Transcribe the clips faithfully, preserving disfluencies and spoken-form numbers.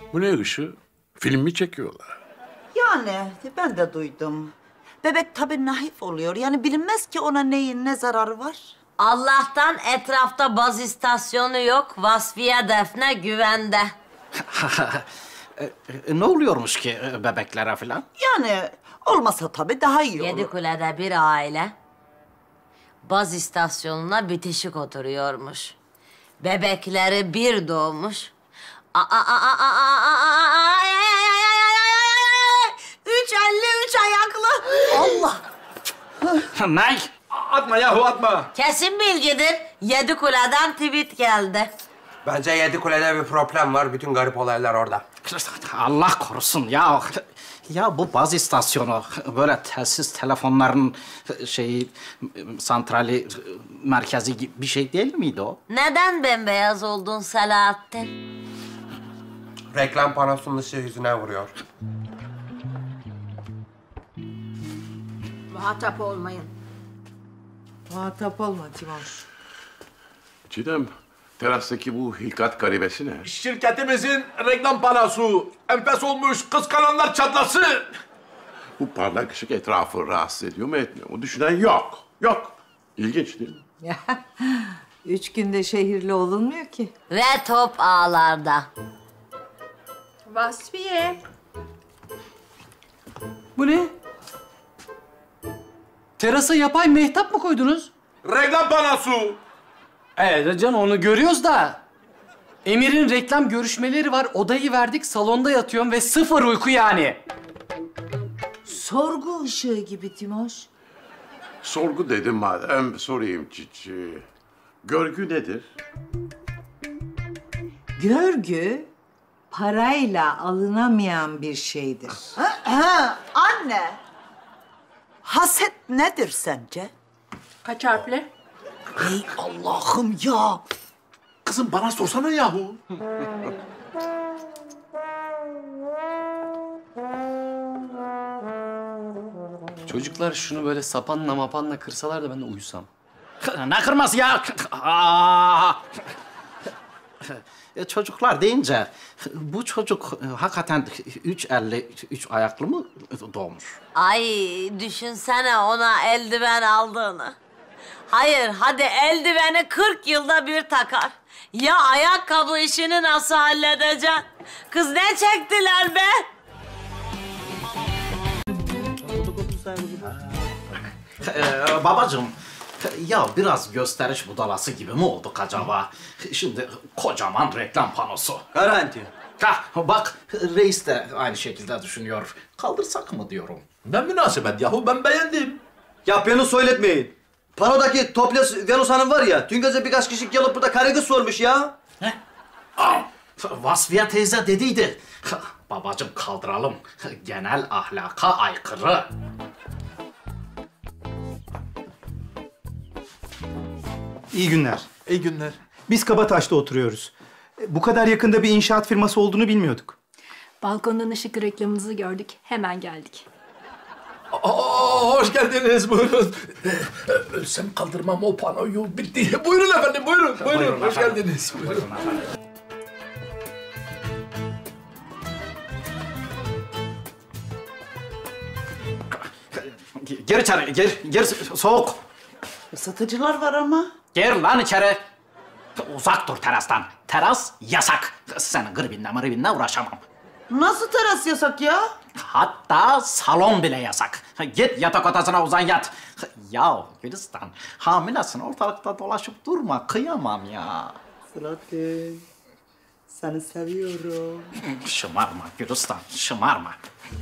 Bu ne ışığı? Film mi çekiyorlar? Yani ben de duydum. Bebek tabii naif oluyor. Yani bilinmez ki ona neyin ne zararı var. Allah'tan etrafta baz istasyonu yok. Vasfiye Defne güvende. E, ne oluyormuş ki e, bebeklere falan? Yani olmasa tabii daha iyi olur. Yedikule'de bir aile baz istasyonuna bitişik oturuyormuş. Bebekleri bir doğmuş. Aa, aa, aa, aa, aa, aa, ay, ay, ay, ay, ay, ay, ay. Üç elli üç ayaklı. Allah! Ne? Atma yahu atma. Kesin bilgidir. Yedikule'den tweet geldi. Bence Yedikule'de bir problem var. Bütün garip olaylar orada. Allah korusun ya. Ya bu baz istasyonu böyle telsiz telefonların şeyi santrali merkezi gibi bir şey değil miydi o? Neden bembeyaz oldun Selahattin? Reklam panosunun ışığı yüzüne vuruyor. Muhatap olmayın. Muhatap olma Timoş. Çiğdem, terastaki bu hilkat garibesi ne? Şirketimizin reklam panosu. Enfes olmuş, kıskananlar çatlasın. Bu parlak ışık etrafı rahatsız ediyor mu etmiyor mu? Düşünen yok. Yok. İlginç değil mi? Ya, üç günde şehirli olunmuyor ki. Ve top ağlarda. Vasfiye. Bu ne? Terasa yapay mehtap mı koydunuz? Reklam panosu. Evet can onu görüyoruz da. Emir'in reklam görüşmeleri var. Odayı verdik, salonda yatıyorum ve sıfır uyku yani. Sorgu ışığı gibi Timoş. Sorgu dedim madem sorayım Çiçi. Görgü nedir? Görgü parayla alınamayan bir şeydir. Ha, ha, anne! Haset nedir sence? Kaç harfli? Ey Allah'ım ya! Kızım bana sorsana yahu. Çocuklar şunu böyle sapanla mapanla kırsalar da ben de uyusam. Ne kırması ya? Aa! E, çocuklar deyince bu çocuk e, hakikaten üç elli üç ayaklı mı doğmuş? Ay düşünsene ona eldiven aldığını. Hayır hadi eldiveni kırk yılda bir takar. Ya ayakkabı işini nasıl halledeceksin? Kız ne çektiler be? Ee, babacığım, ya biraz gösteriş budalası gibi mi olduk acaba? Şimdi kocaman reklam panosu. Garanti. Ha, bak reis de aynı şekilde düşünüyor. Kaldırsak mı diyorum. Ne münasebet yahu, ben beğendim. Ya beni söyletmeyin. Panodaki topless Venus Hanım var ya, dün gece birkaç kişi gelip burada karı kız sormuş ya. Ne? Aa, Vasfiye teyze dediydi. Babacığım kaldıralım. Genel ahlaka aykırı. İyi günler. İyi günler. Biz Kabataş'ta oturuyoruz. Bu kadar yakında bir inşaat firması olduğunu bilmiyorduk. Balkondan ışık reklamınızı gördük. Hemen geldik. Aa, hoş geldiniz, buyurun. Ölsem kaldırmam o panoyu, bitti. Buyurun efendim, buyurun, buyurun. Buyurun hoş efendim. geldiniz. Buyurun. Buyurun efendim. Gir içeri, gir, gir soğuk. Satıcılar var ama. Gir lan içeri. Uzak dur terastan. Teras yasak. Senin gribinle mıribinle uğraşamam. Nasıl teras yasak ya? Hatta salon bile yasak. Git yatak odasına uzan yat. Ya Gülistan, hamilesin ortalıkta dolaşıp durma. Kıyamam ya. Fırat'ım, seni seviyorum. Şımarma Gülistan, şımarma.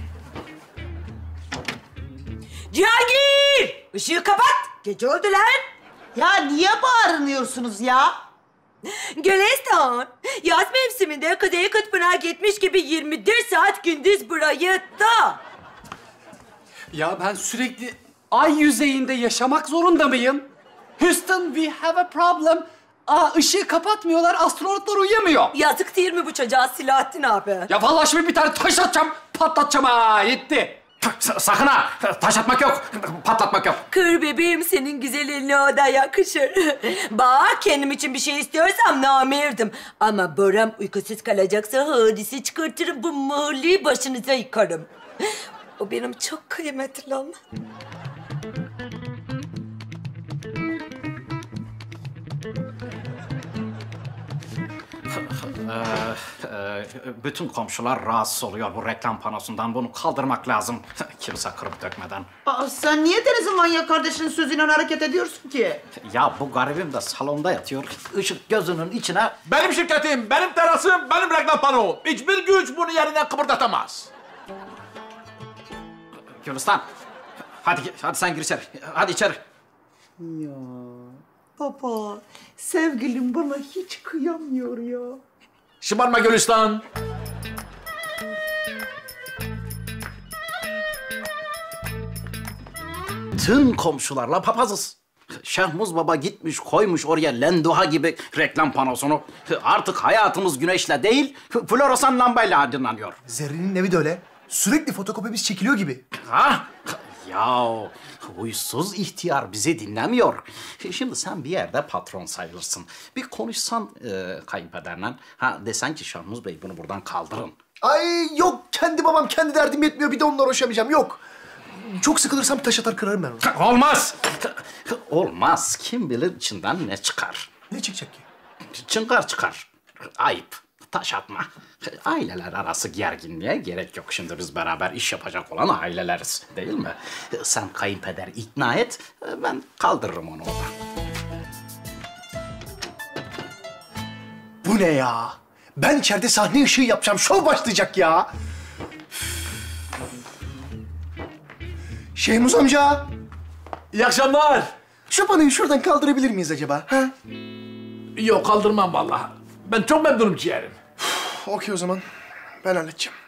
Cihangir! Işığı kapat! Gece oldu lan! Ya niye bağırıyorsunuz ya? Gülistan, yaz mevsiminde Kuzey Kutbu'na gitmiş gibi yirmi dört saat gündüz burayı da. Ya ben sürekli ay yüzeyinde yaşamak zorunda mıyım? Houston, we have a problem. Aa, ışığı kapatmıyorlar, astronotlar uyuyamıyor. Yazık değil mi bu çocuğa Silahattin abi? Ya vallahi şimdi bir tane taş atacağım, patlatacağım ha, yetti. Sakın ha! Taş atmak yok, patlatmak yok. Kır bebeğim, senin güzel eline o da yakışır. Bak, kendim için bir şey istiyorsam namerdim. Ama Boram uykusuz kalacaksa hadise çıkartırım, bu mahalleyi başınıza yıkarım. O benim çok kıymetli lan. Ee, e, bütün komşular rahatsız oluyor bu reklam panosundan. Bunu kaldırmak lazım. Kimse kırıp dökmeden. Aa, sen niye Deniz'in manyak kardeşinin sözüyle hareket ediyorsun ki? Ya bu garibim de salonda yatıyor. Işık gözünün içine... Benim şirketim, benim terasım, benim reklam panom. Hiçbir güç bunu yerinden kıpırdatamaz. Gülistan, hadi hadi sen gir içeri. Hadi içeri. Ya baba, sevgilim bana hiç kıyamıyor ya. Şımarma Gülistan. Tüm komşularla papazız. Şehmuz Baba gitmiş koymuş oraya lenduha gibi reklam panosunu. Artık hayatımız güneşle değil, floresan lambayla aydınlanıyor. Zerrin'in evi de öyle. Sürekli fotokopimiz çekiliyor gibi. Ha? Ya huysuz ihtiyar bizi dinlemiyor. Şimdi sen bir yerde patron sayılırsın. Bir konuşsan e, kayınpederle. Ha desen ki Şahmuz Bey bunu buradan kaldırın. Ay yok, kendi babam kendi derdim yetmiyor, bir de onunla uğraşamayacağım, yok. Çok sıkılırsam taş atar kırarım ben onu. Olmaz. Olmaz. Kim bilir içinden ne çıkar. Ne çıkacak ki? Çınkar çıkar. Ayıp. Taş atma. Aileler arası gerginliğe gerek yok. Şimdi biz beraber iş yapacak olan aileleriz, değil mi? Sen kayınpeder ikna et, ben kaldırırım onu oradan. Bu ne ya? Ben içeride sahne ışığı yapacağım, şov başlayacak ya. Şehmuz amca. İyi akşamlar. Şu panoyu şuradan kaldırabilir miyiz acaba? Ha? Yok, kaldırmam vallahi. Ben çok memnunum ciğerim. Okey o zaman. Ben halledeceğim.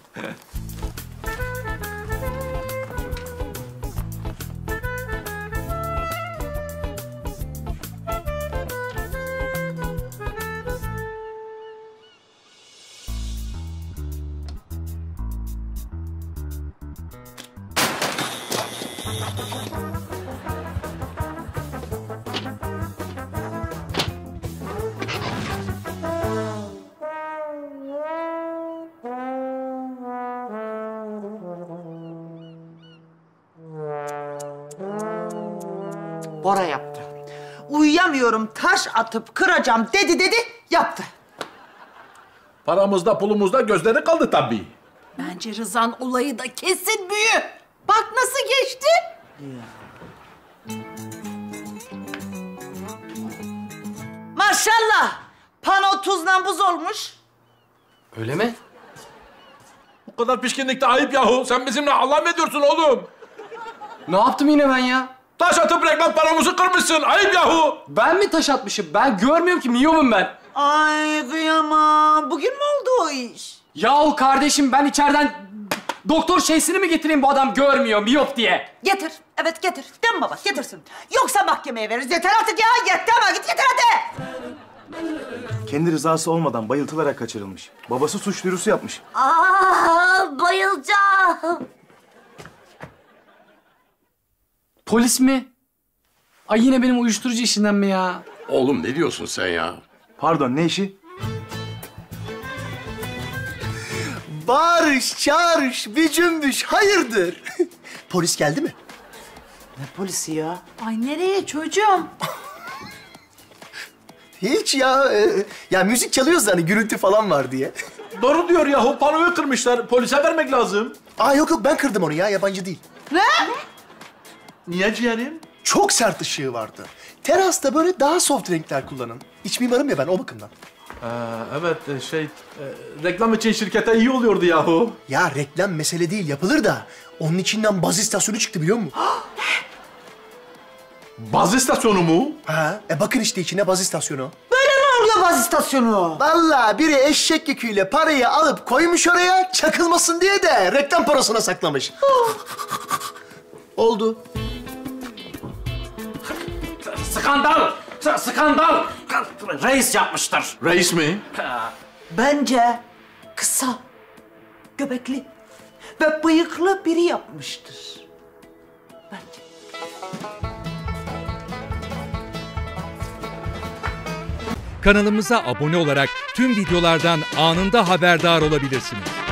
Bora yaptı. Uyuyamıyorum, taş atıp kıracağım dedi dedi, yaptı. Paramızda pulumuzda gözleri kaldı tabii. Bence Rıza'nın olayı da kesin büyü. Bak nasıl geçti. Maşallah, pano tuzla buz olmuş. Öyle mi? Bu kadar pişkinlikte ayıp yahu. Sen bizimle Allah mı ediyorsun oğlum? Ne yaptım yine ben ya? Taş atıp reklam panomuzu kırmışsın. Ayıp yahu. Ben mi taş atmışım? Ben görmüyorum ki, miyomum ben. Ay kıyamam, bugün mü oldu o iş? Yahu kardeşim, ben içeriden doktor şeysini mi getireyim, bu adam görmüyor, miyop diye? Getir, evet getir. Değil mi baba? Getirsin. Yoksa mahkemeye veririz. Yeter artık ya, yeter ama git yeter hadi. Kendi rızası olmadan bayıltılarak kaçırılmış. Babası suç duyurusu yapmış. Aa, bayılacağım. Polis mi? Ay yine benim uyuşturucu işinden mi ya? Oğlum ne diyorsun sen ya? Pardon, ne işi? Bağırış, çağırış, bir cümbüş, hayırdır? Polis geldi mi? Ne polisi ya? Ay nereye çocuğum? Hiç ya. E, ya müzik çalıyoruz da hani gürültü falan var diye. Doğru diyor yahu. Panoyu kırmışlar. Polise vermek lazım. Aa yok yok, ben kırdım onu ya, yabancı değil. Ne? Niye ciğerim? Çok sert ışığı vardı. Terasta böyle daha soft renkler kullanın. İç mimarım ya ben, o bakımdan. Ee, evet şey, e, reklam için şirkete iyi oluyordu yahu. Ya reklam mesele değil, yapılır da onun içinden baz istasyonu çıktı, biliyor musun? Baz istasyonu mu? Ha, e bakın işte içine baz istasyonu. Böyle mi orada baz istasyonu? Vallahi biri eşek yüküyle parayı alıp koymuş oraya, çakılmasın diye de reklam parasına saklamış. Oldu. Skandal! Skandal! Reis yapmıştır. Reis mi? Bence kısa, göbekli, ve bıyıklı biri yapmıştır. Kanalımıza abone olarak tüm videolardan anında haberdar olabilirsiniz.